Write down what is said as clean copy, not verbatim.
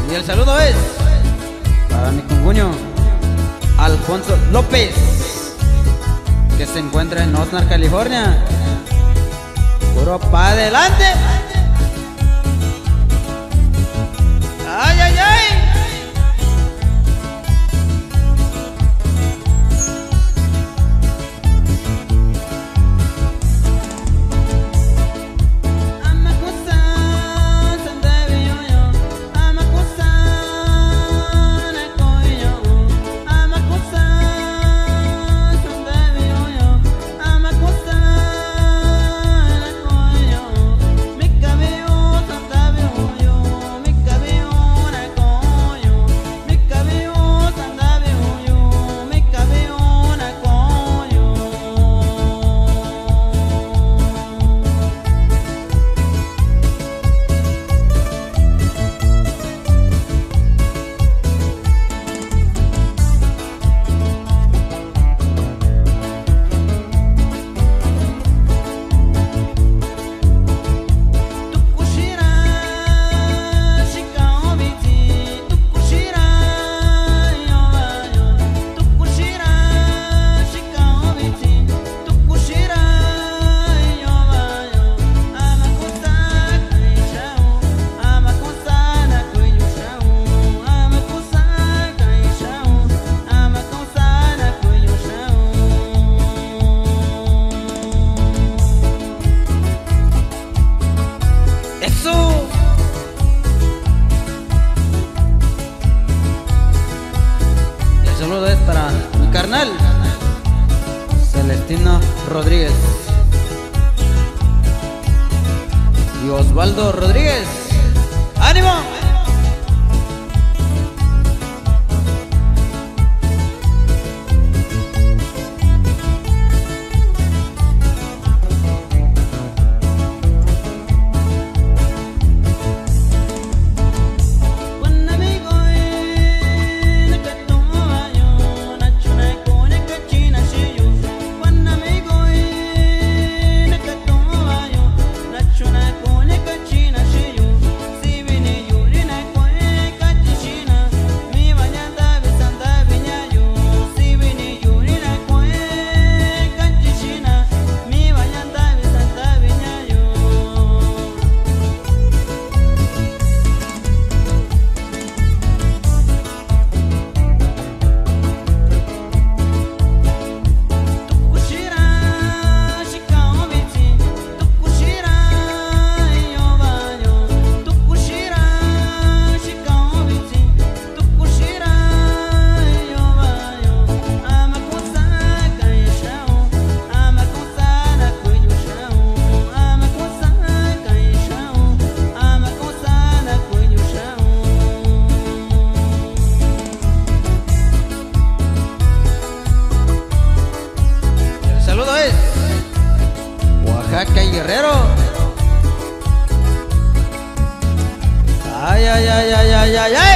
Y el saludo es para mi concuño Alfonso López, que se encuentra en Oxnard, California. Puro pa' adelante. Ay, ay, ay. El saludo es para mi carnal Celestino Rodríguez y Osvaldo Rodríguez. ¡Ánimo! Oaxaca y Guerrero. Ay, ay, ay, ay, ay, ay, ay.